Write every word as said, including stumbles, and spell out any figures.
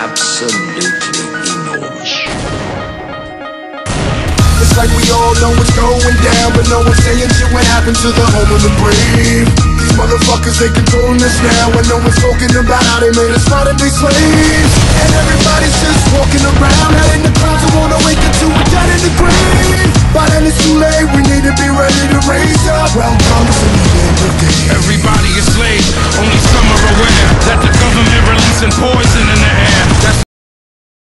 absolutely enormous. It's like we all know what's going down, but no one's saying shit what happened to the home of the brave. These motherfuckers, they controlling us now, and no one's talking about how they made us modern day slaves. And everybody's just walking around, out in the crowds who wanna wake up to a dead in the grave. By then it's too late, we need to be ready to raise up. Welcome to the end of the day. Everybody is slaves, only some are aware that the government releasing poison